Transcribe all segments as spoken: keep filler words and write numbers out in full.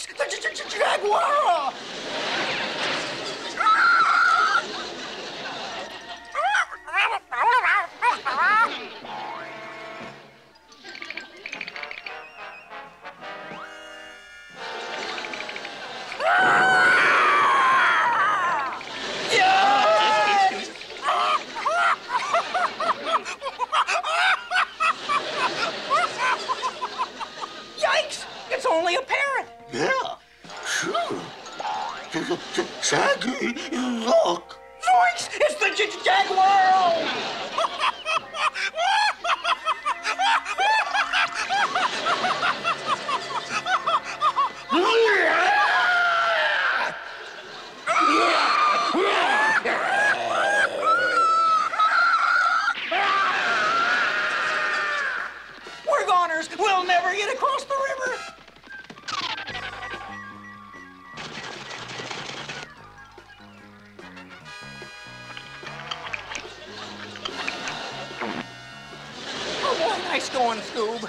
Zoinks! The j j jaguar! Yikes! It's only a parrot! Yeah, sure. Shaggy, look. Zoinks! It's the j j jaguar! We're goners! We'll never get across the river! Oh boy, nice going, Scoob.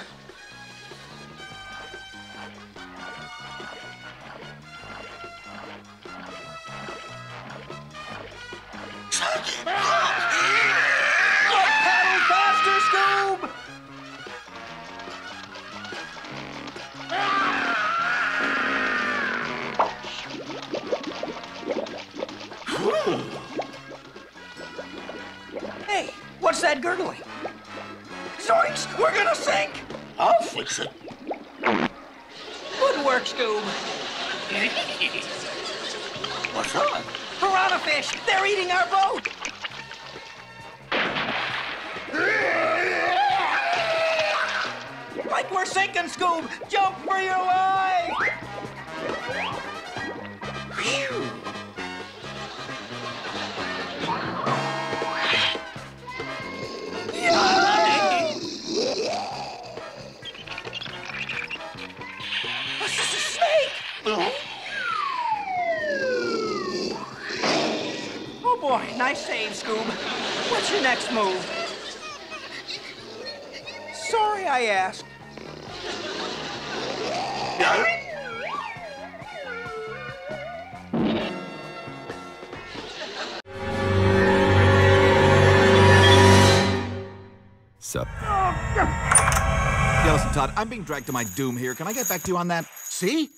Shaggy, Go paddle faster, Scoob! Hey, what's that gurgling? Zoinks! We're gonna sink! I'll fix it. Good work, Scoob. What's that? Piranha fish! They're eating our boat! Like we're sinking, Scoob! Jump for your life! Phew. This is a snake! Oh, Oh boy, nice save, Scoob. What's your next move? Sorry I asked. Sup? Yeah, listen, Todd, I'm being dragged to my doom here. Can I get back to you on that? see?